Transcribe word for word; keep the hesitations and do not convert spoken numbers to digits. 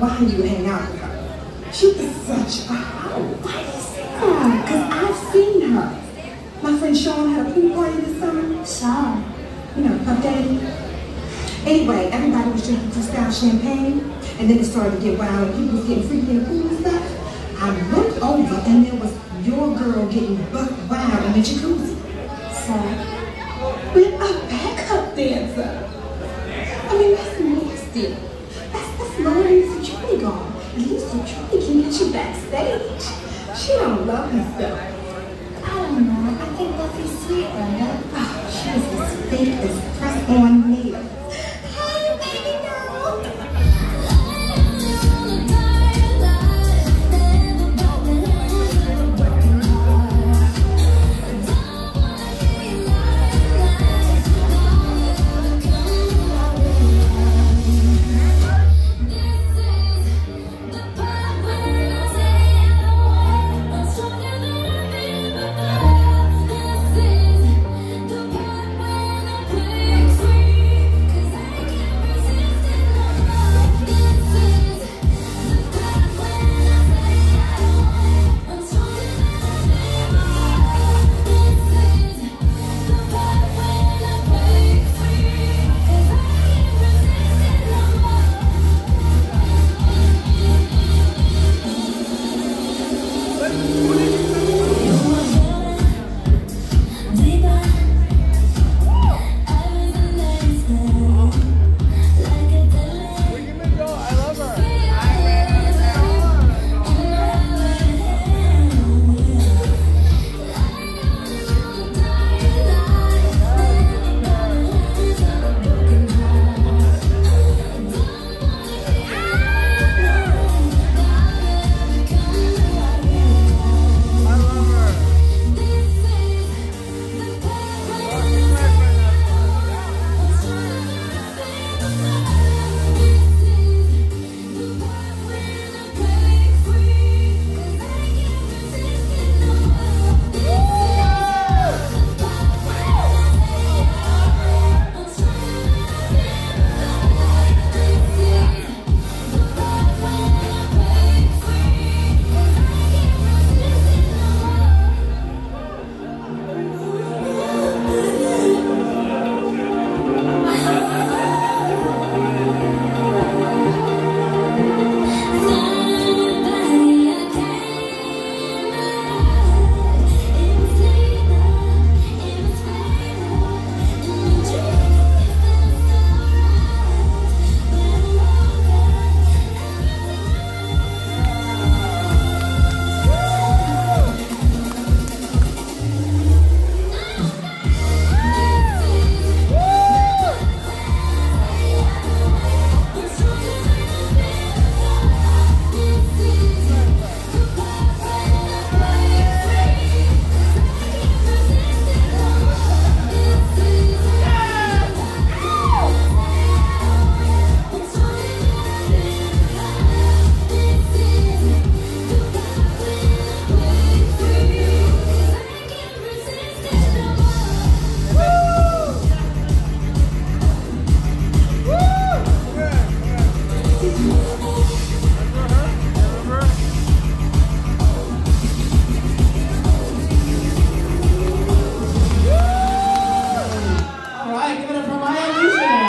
why you hang out with her. She is such a hoe. Why do you say that? Because I've seen her. My friend Sean had a pool party this summer. Sean? You know, Puff Daddy. Anyway, everybody was drinking Cristal champagne, and then it started to get wild, and people was getting freaky in the pool and stuff. I looked over, and there was your girl getting buck wild in the jacuzzi. So? With a backup dancer. I mean, that's nasty.